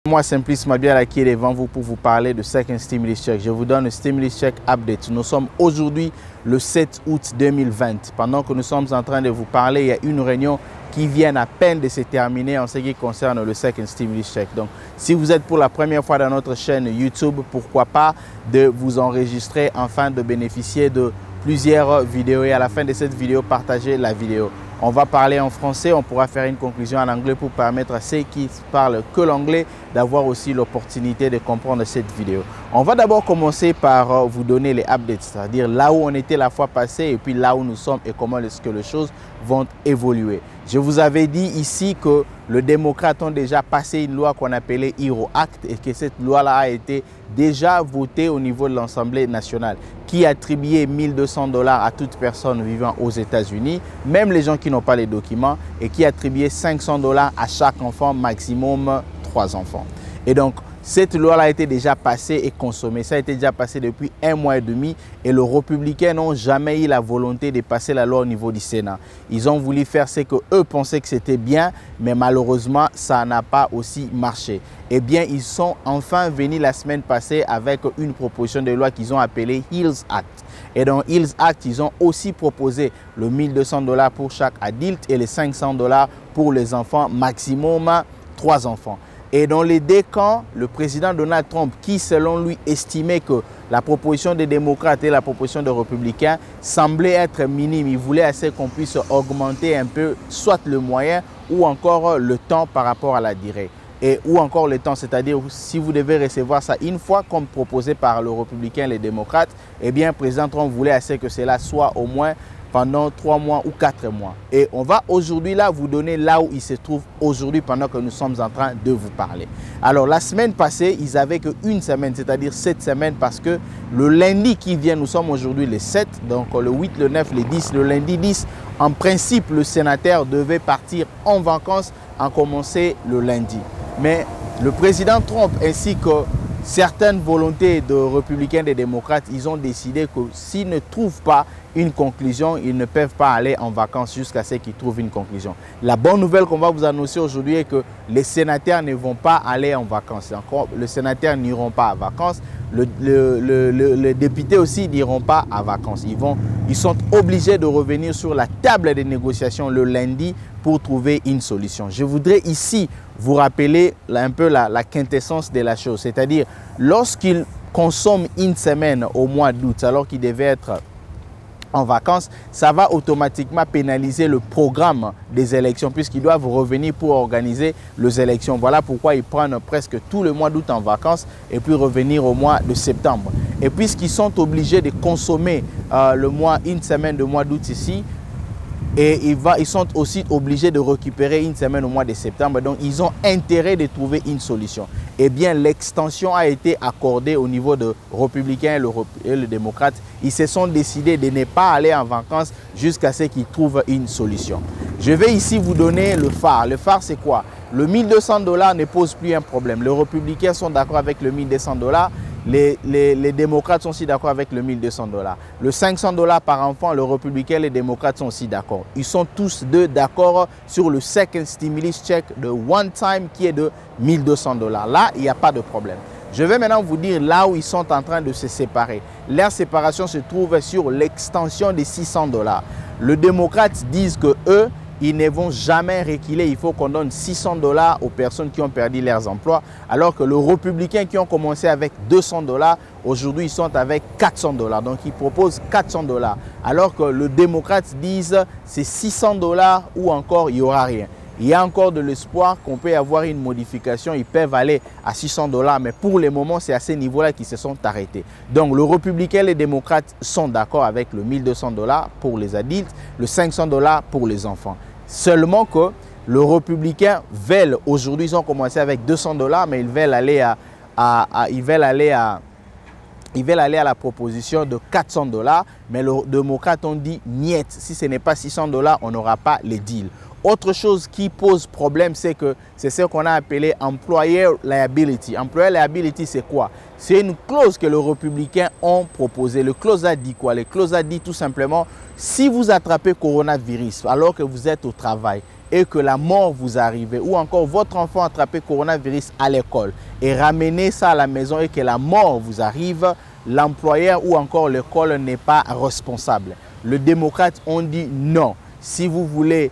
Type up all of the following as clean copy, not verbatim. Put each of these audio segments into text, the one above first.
Moi, Simplice Mabiala qui est devant vous pour vous parler de Second Stimulus Check. Je vous donne le Stimulus Check Update. Nous sommes aujourd'hui le 7 août 2020. Pendant que nous sommes en train de vous parler, il y a une réunion qui vient à peine de se terminer en ce qui concerne le Second Stimulus Check. Donc, si vous êtes pour la première fois dans notre chaîne YouTube, pourquoi pas de vous enregistrer afin de bénéficier de plusieurs vidéos et à la fin de cette vidéo, partagez la vidéo. On va parler en français, on pourra faire une conclusion en anglais pour permettre à ceux qui parlent que l'anglais d'avoir aussi l'opportunité de comprendre cette vidéo. On va d'abord commencer par vous donner les updates, c'est-à-dire là où on était la fois passée et puis là où nous sommes et comment est-ce que les choses vont évoluer. Je vous avais dit ici que les démocrates ont déjà passé une loi qu'on appelait Hero Act et que cette loi-là a été déjà votée au niveau de l'Assemblée nationale qui attribuait 1 200 $ à toute personne vivant aux États-Unis, même les gens qui n'ont pas les documents, et qui attribuait 500 $ à chaque enfant, maximum 3 enfants. Et donc, cette loi-là a été déjà passée et consommée. Ça a été déjà passé depuis 1 mois et demi et les républicains n'ont jamais eu la volonté de passer la loi au niveau du Sénat. Ils ont voulu faire ce qu'eux pensaient que c'était bien, mais malheureusement, ça n'a pas aussi marché. Eh bien, ils sont enfin venus la semaine passée avec une proposition de loi qu'ils ont appelée HEALS Act. Et dans HEALS Act, ils ont aussi proposé le 1 200 $ pour chaque adulte et les 500 $ pour les enfants, maximum 3 enfants. Et dans les deux camps, le président Donald Trump, qui selon lui estimait que la proposition des démocrates et la proposition des républicains semblait être minime, il voulait assez qu'on puisse augmenter un peu soit le moyen ou encore le temps par rapport à la durée. Et ou encore le temps, c'est-à-dire si vous devez recevoir ça une fois comme proposé par le républicain et les démocrates, eh bien le président Trump voulait assez que cela soit au moins pendant 3 mois ou 4 mois. Et on va aujourd'hui là vous donner là où il se trouve aujourd'hui pendant que nous sommes en train de vous parler. Alors la semaine passée, ils avaient qu'une semaine, c'est-à-dire cette semaine parce que le lundi qui vient, nous sommes aujourd'hui le 7, donc le 8, le 9, le 10, le lundi 10, en principe le sénateur devait partir en vacances, en commencer le lundi. Mais le président Trump ainsi que certaines volontés de républicains et des démocrates, ils ont décidé que s'ils ne trouvent pas une conclusion, ils ne peuvent pas aller en vacances jusqu'à ce qu'ils trouvent une conclusion. La bonne nouvelle qu'on va vous annoncer aujourd'hui est que les sénateurs ne vont pas aller en vacances. Encore, les sénateurs n'iront pas en vacances. Les députés aussi n'iront pas en vacances. Ils sont obligés de revenir sur la table des négociations le lundi pour trouver une solution. Je voudrais ici vous rappeler un peu la quintessence de la chose. C'est-à-dire, lorsqu'ils consomment une semaine au mois d'août, alors qu'ils devaient être en vacances, ça va automatiquement pénaliser le programme des élections puisqu'ils doivent revenir pour organiser les élections. Voilà pourquoi ils prennent presque tout le mois d'août en vacances et puis revenir au mois de septembre. Et puisqu'ils sont obligés de consommer une semaine de mois d'août ici, et ils sont aussi obligés de récupérer une semaine au mois de septembre. Donc, ils ont intérêt de trouver une solution. Eh bien, l'extension a été accordée au niveau de républicains et les démocrates. Ils se sont décidés de ne pas aller en vacances jusqu'à ce qu'ils trouvent une solution. Je vais ici vous donner le phare. Le phare, c'est quoi? Le 1 200 $ ne pose plus un problème. Les républicains sont d'accord avec le 1 200 $. Les démocrates sont aussi d'accord avec le 1 200 $. Le 500 $ par enfant, les républicains et les démocrates sont aussi d'accord. Ils sont tous deux d'accord sur le Second Stimulus Check de one time qui est de 1 200 $. Là, il n'y a pas de problème. Je vais maintenant vous dire là où ils sont en train de se séparer. Leur séparation se trouve sur l'extension des 600 $. Les démocrates disent que eux, ils ne vont jamais reculer. Il faut qu'on donne 600 $ aux personnes qui ont perdu leurs emplois. Alors que les républicains qui ont commencé avec 200 $, aujourd'hui, ils sont avec 400 $. Donc, ils proposent 400 $. Alors que les démocrates disent c'est 600 $ ou encore il n'y aura rien. Il y a encore de l'espoir qu'on peut avoir une modification. Ils peuvent aller à 600 $. Mais pour le moment, c'est à ce niveau-là qu'ils se sont arrêtés. Donc, les républicains et les démocrates sont d'accord avec le 1 200 $ pour les adultes, le 500 $ pour les enfants. Seulement que les républicains veulent, aujourd'hui ils ont commencé avec 200 $, mais ils veulent aller à la proposition de 400 $, mais les démocrates ont dit niet, si ce n'est pas 600 $, on n'aura pas les deals. Autre chose qui pose problème, c'est que c'est ce qu'on a appelé employer liability. Employer liability, c'est quoi? C'est une clause que les républicains ont proposée. Le clause a dit quoi? Le clause a dit tout simplement, si vous attrapez coronavirus alors que vous êtes au travail et que la mort vous arrive, ou encore votre enfant a attrapé coronavirus à l'école et ramenez ça à la maison et que la mort vous arrive, l'employeur ou encore l'école n'est pas responsable. Les démocrates ont dit non. Si vous voulez,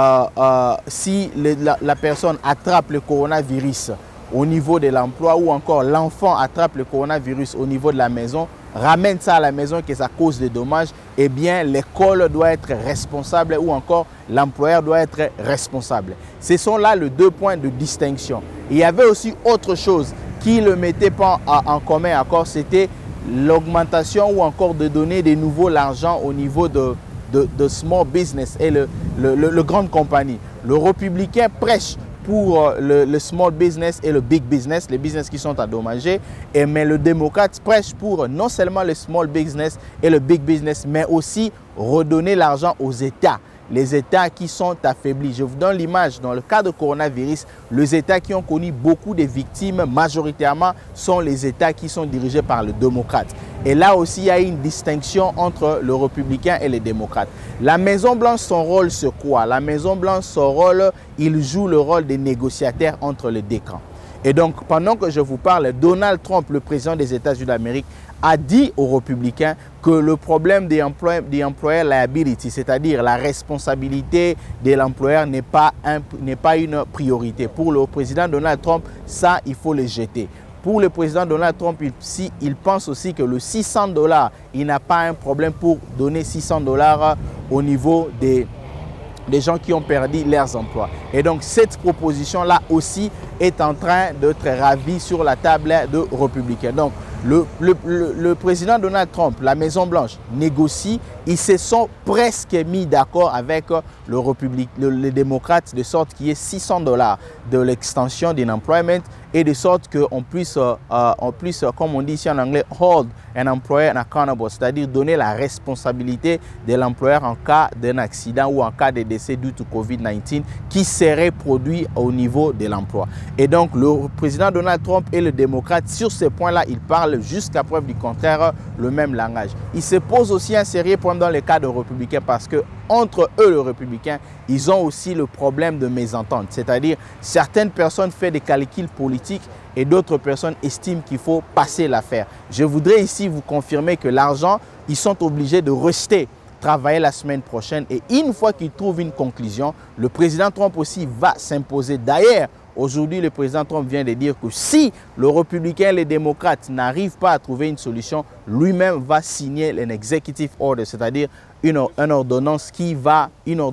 si la personne attrape le coronavirus au niveau de l'emploi ou encore l'enfant attrape le coronavirus au niveau de la maison, ramène ça à la maison que ça cause des dommages, eh bien l'école doit être responsable ou encore l'employeur doit être responsable. Ce sont là les deux points de distinction. Il y avait aussi autre chose qui ne le mettait pas en commun encore, c'était l'augmentation ou encore de donner de nouveau l'argent au niveau de small business et le grande compagnie. Le républicain prêche pour le small business et le big business, les business qui sont endommagés, mais le démocrate prêche pour non seulement le small business et le big business, mais aussi redonner l'argent aux États. Les États qui sont affaiblis. Je vous donne l'image, dans le cas de coronavirus, les États qui ont connu beaucoup de victimes, majoritairement, sont les États qui sont dirigés par le démocrate. Et là aussi, il y a une distinction entre le républicain et les démocrates. La Maison-Blanche, son rôle, c'est quoi? La Maison-Blanche, son rôle, il joue le rôle des négociateurs entre les deux camps. Et donc, pendant que je vous parle, Donald Trump, le président des États-Unis d'Amérique, a dit aux républicains que le problème des employeurs liability, c'est-à-dire la responsabilité de l'employeur, n'est pas une priorité. Pour le président Donald Trump, ça, il faut le jeter. Pour le président Donald Trump, il pense aussi que le $600, il n'a pas un problème pour donner $600 au niveau des gens qui ont perdu leurs emplois. Et donc, cette proposition-là aussi est en train d'être ravie sur la table de républicains. Donc, le président Donald Trump, la Maison-Blanche, négocie. Ils se sont presque mis d'accord avec les démocrates de sorte qu'il y ait $600 de l'extension d'un employment et de sorte qu'on puisse, comme on dit ici en anglais, hold an employer accountable, c'est-à-dire donner la responsabilité de l'employeur en cas d'un accident ou en cas de décès dû au COVID-19 qui serait produit au niveau de l'emploi. Et donc, le président Donald Trump et le démocrate, sur ce point-là, ils parlent jusqu'à preuve du contraire le même langage. Il se pose aussi un sérieux problème dans le cas de républicains parce que entre eux, les républicains, ils ont aussi le problème de mésentente. C'est-à-dire, certaines personnes font des calculs politiques et d'autres personnes estiment qu'il faut passer l'affaire. Je voudrais ici vous confirmer que l'argent, ils sont obligés de rester travailler la semaine prochaine. Et une fois qu'ils trouvent une conclusion, le président Trump aussi va s'imposer. D'ailleurs, aujourd'hui, le président Trump vient de dire que si le républicain et les démocrates n'arrivent pas à trouver une solution, lui-même va signer un executive order, c'est-à-dire une ordonnance qui va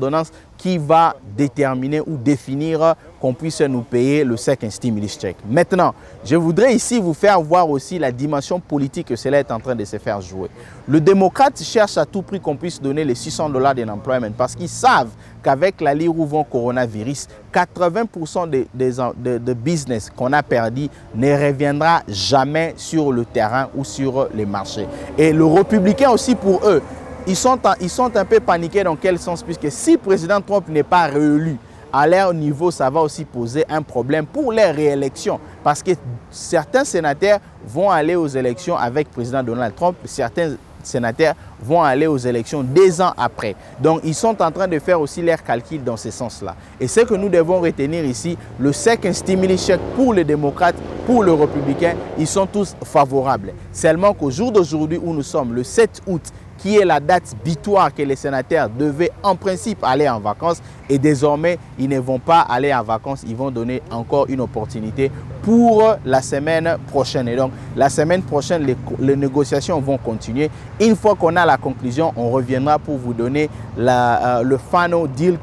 déterminer ou définir qu'on puisse nous payer le second stimulus check. Maintenant, je voudrais ici vous faire voir aussi la dimension politique que cela est en train de se faire jouer. Le démocrate cherche à tout prix qu'on puisse donner les $600 d'employment parce qu'ils savent qu'avec la vont coronavirus, 80% de business qu'on a perdu ne reviendra jamais sur le terrain ou sur les marchés. Et le républicain aussi pour eux, ils sont un peu paniqués dans quel sens, puisque si le président Trump n'est pas réélu, à leur niveau, ça va aussi poser un problème pour les réélections. Parce que certains sénateurs vont aller aux élections avec le président Donald Trump, certains sénateurs vont aller aux élections 2 ans après. Donc, ils sont en train de faire aussi leurs calculs dans ce sens-là. Et ce que nous devons retenir ici, le second stimulus check pour les démocrates, pour les républicains, ils sont tous favorables. Seulement qu'au jour d'aujourd'hui où nous sommes, le 7 août, qui est la date butoir que les sénateurs devaient en principe aller en vacances. Et désormais, ils ne vont pas aller en vacances. Ils vont donner encore une opportunité pour la semaine prochaine. Et donc, la semaine prochaine, les négociations vont continuer. Une fois qu'on a la conclusion, on reviendra pour vous donner le final deal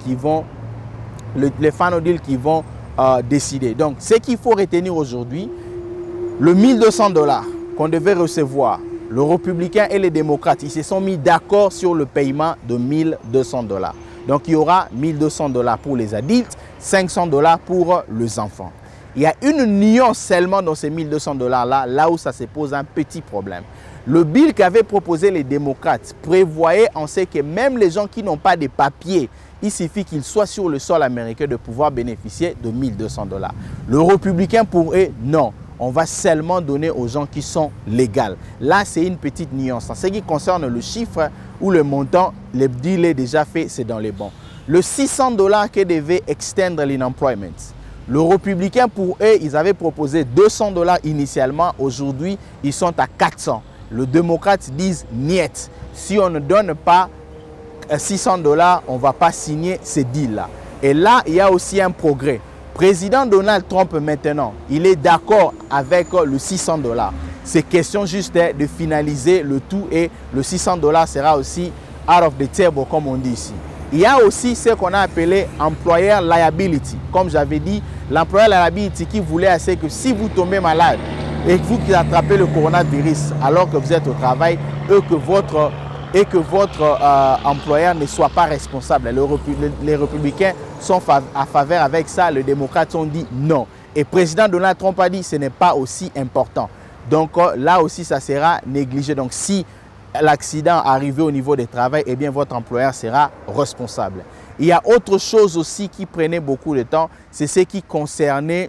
qui vont décider. Donc, ce qu'il faut retenir aujourd'hui, le $1200 qu'on devait recevoir, le républicain et les démocrates, ils se sont mis d'accord sur le paiement de $1200. Donc, il y aura $1200 pour les adultes, $500 pour les enfants. Il y a une nuance seulement dans ces $1200-là, là où ça se pose un petit problème. Le bill qu'avaient proposé les démocrates prévoyait, on sait que même les gens qui n'ont pas de papiers, il suffit qu'ils soient sur le sol américain de pouvoir bénéficier de $1200. Le républicain pour eux, non. On va seulement donner aux gens qui sont légaux. Là, c'est une petite nuance. En ce qui concerne le chiffre ou le montant, le deal est déjà fait, c'est dans les bons. le $600 que devait extendre l'unemployment. Le républicain, pour eux, ils avaient proposé $200 initialement. Aujourd'hui, ils sont à 400. Le démocrate disent niet. Si on ne donne pas $600, on ne va pas signer ces deals-là. Et là, il y a aussi un progrès. Président Donald Trump maintenant, il est d'accord avec le $600. C'est question juste de finaliser le tout et le $600 sera aussi out of the table, comme on dit ici. Il y a aussi ce qu'on a appelé employer liability. Comme j'avais dit, l'employer liability qui voulait assez que si vous tombez malade et que vous qui attrapez le coronavirus alors que vous êtes au travail et que votre employeur ne soit pas responsable. Les républicains sont à faveur avec ça, les démocrates ont dit non. Et président Donald Trump a dit que ce n'est pas aussi important. Donc là aussi, ça sera négligé. Donc si l'accident arrivé au niveau du travail, eh bien votre employeur sera responsable. Il y a autre chose aussi qui prenait beaucoup de temps, c'est ce qui concernait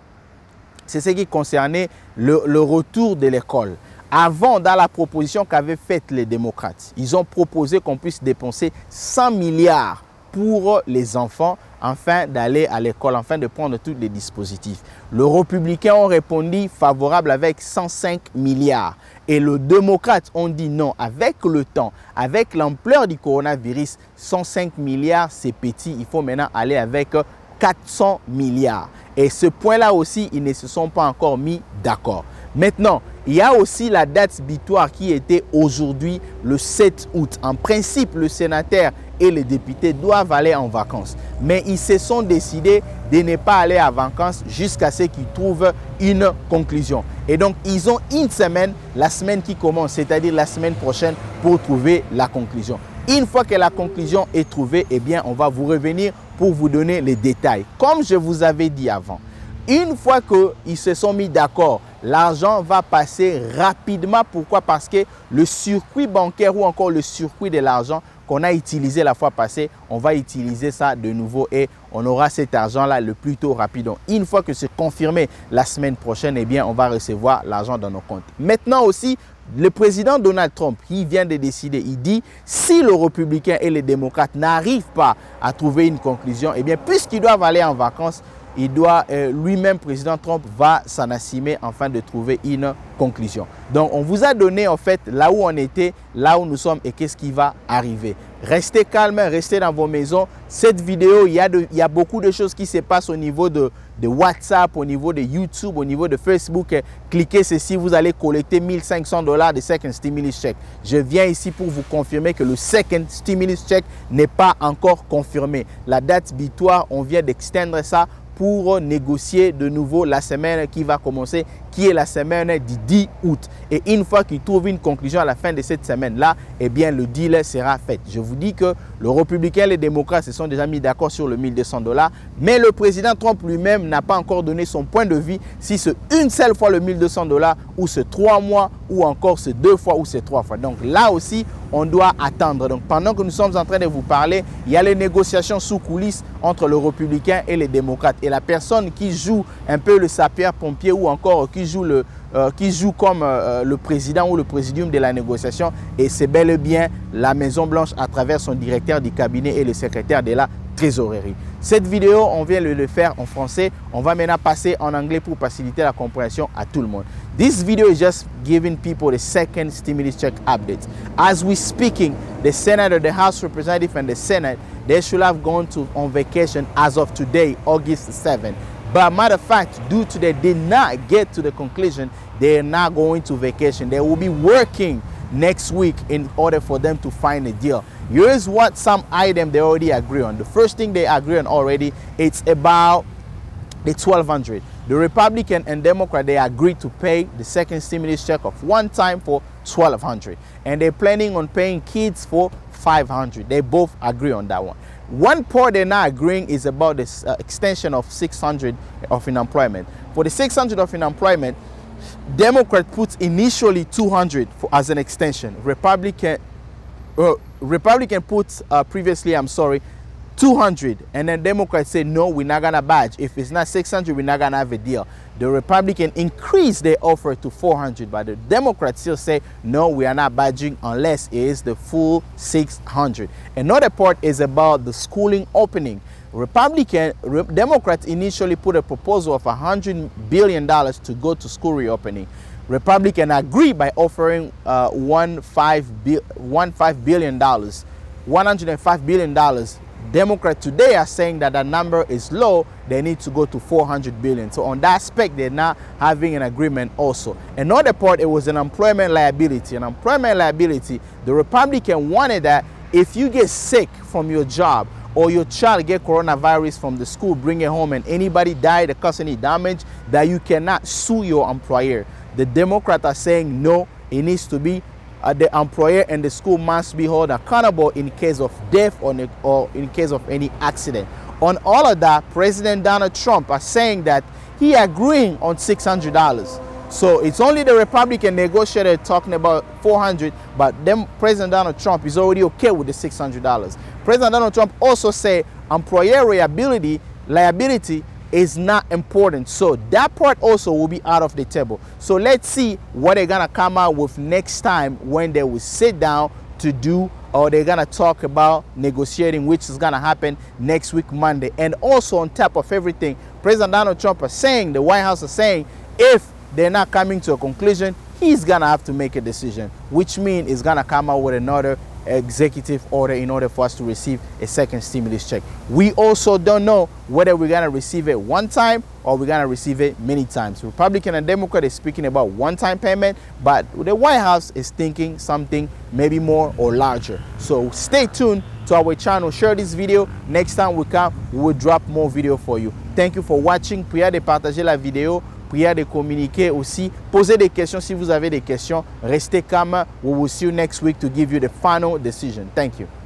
le retour de l'école. Avant, dans la proposition qu'avaient faite les démocrates, ils ont proposé qu'on puisse dépenser 100 milliards pour les enfants afin d'aller à l'école, afin de prendre tous les dispositifs. Les républicains ont répondu favorable avec 105 milliards. Et les démocrates ont dit non. Avec le temps, avec l'ampleur du coronavirus, 105 milliards, c'est petit. Il faut maintenant aller avec 400 milliards. Et ce point-là aussi, ils ne se sont pas encore mis d'accord. Maintenant, il y a aussi la date butoir qui était aujourd'hui le 7 août. En principe, le sénateur et les députés doivent aller en vacances. Mais ils se sont décidés de ne pas aller en vacances jusqu'à ce qu'ils trouvent une conclusion. Et donc, ils ont une semaine, la semaine qui commence, c'est-à-dire la semaine prochaine, pour trouver la conclusion. Une fois que la conclusion est trouvée, eh bien, on va vous revenir pour vous donner les détails. Comme je vous avais dit avant, une fois qu'ils se sont mis d'accord, l'argent va passer rapidement. Pourquoi? Parce que le circuit bancaire ou encore le circuit de l'argent qu'on a utilisé la fois passée, on va utiliser ça de nouveau et on aura cet argent-là le plus tôt rapide. Donc, une fois que c'est confirmé la semaine prochaine, eh bien, on va recevoir l'argent dans nos comptes. Maintenant aussi, le président Donald Trump, il vient de décider, il dit, si les républicains et les démocrates n'arrivent pas à trouver une conclusion, eh bien, puisqu'ils doivent aller en vacances, il doit, lui-même, président Trump, va s'en assumer afin de trouver une conclusion. Donc, on vous a donné, en fait, là où on était, là où nous sommes et qu'est-ce qui va arriver. Restez calme, restez dans vos maisons. Cette vidéo, il y a beaucoup de choses qui se passent au niveau de WhatsApp, au niveau de YouTube, au niveau de Facebook. Cliquez ceci, vous allez collecter $1 500 de Second Stimulus Check. Je viens ici pour vous confirmer que le Second Stimulus Check n'est pas encore confirmé. La date butoir, on vient d'extendre ça pour négocier de nouveau la semaine qui va commencer, qui est la semaine du 10 août. Et une fois qu'ils trouvent une conclusion à la fin de cette semaine-là, eh bien, le deal sera fait. Je vous dis que le républicain et les démocrates se sont déjà mis d'accord sur le $1 200, mais le président Trump lui-même n'a pas encore donné son point de vue si c'est une seule fois le $1 ou c'est 3 mois ou encore c'est 2 fois ou c'est 3 fois. Donc là aussi, on doit attendre. Donc pendant que nous sommes en train de vous parler, il y a les négociations sous coulisses entre le républicain et les démocrates. Et la personne qui joue un peu le sapeur-pompier ou encore qui joue comme le président ou le présidium de la négociation, et c'est bel et bien la Maison-Blanche à travers son directeur du cabinet et le secrétaire de la trésorerie. Cette vidéo, on vient de le faire en français. On va maintenant passer en anglais pour faciliter la compréhension à tout le monde. This video is just giving people the second stimulus check update. As we speaking, the Senate, the House Representative and the Senate, they should have gone on vacation as of today, August 7th. But matter of fact, due to they did not get to the conclusion, they are not going to vacation. They will be working next week in order for them to find a deal. Here's what some items they already agree on. The first thing they agree on already, it's about the $1,200. The Republican and Democrat, they agreed to pay the second stimulus check of one time for $1,200. And they're planning on paying kids for $500. They both agree on that one. One part they're not agreeing is about this extension of $600 of unemployment. For the $600 of unemployment, Democrat puts initially $200 as an extension. Republican puts previously, 200, and then Democrats say no, we're not gonna budge. If it's not 600, we're not gonna have a deal. The Republican increase their offer to 400, but the Democrats still say no, we are not budging unless it is the full 600. Another part is about the schooling opening. Democrats initially put a proposal of $100 billion to go to school reopening. Republicans agree by offering $105 billion. Democrats today are saying that the number is low. They need to go to $400 billion. So on that aspect, they're not having an agreement also. Another part, it was an employment liability. An employment liability, the Republican wanted that if you get sick from your job or your child get coronavirus from the school, bring it home, and anybody die, the custody damage, that you cannot sue your employer. The Democrats are saying no, it needs to be the employer and the school must be held accountable in case of death or in case of any accident. On all of that, President Donald Trump is saying that he agreeing on $600. So it's only the Republican negotiator talking about 400, but then President Donald Trump is already okay with the $600. President Donald Trump also said employer liability is not important. So that part also will be out of the table. So let's see what they're gonna come out with next time when they will sit down to do, or they're gonna talk about negotiating, which is gonna happen next week, Monday. And also on top of everything, President Donald Trump is saying, the White House is saying, if they're not coming to a conclusion, he's gonna have to make a decision, which means he's gonna come out with another executive order in order for us to receive a second stimulus check. We also don't know whether we're gonna receive it one time or we're gonna receive it many times. Republican and Democrat is speaking about one-time payment, but the White House is thinking something maybe more or larger. So stay tuned to our channel, share this video. Next time we come, we will drop more video for you. Thank you for watching. Priez de partager la vidéo. Prière de communiquer aussi. Posez des questions si vous avez des questions. Restez calme. We will see you next week to give you the final decision. Thank you.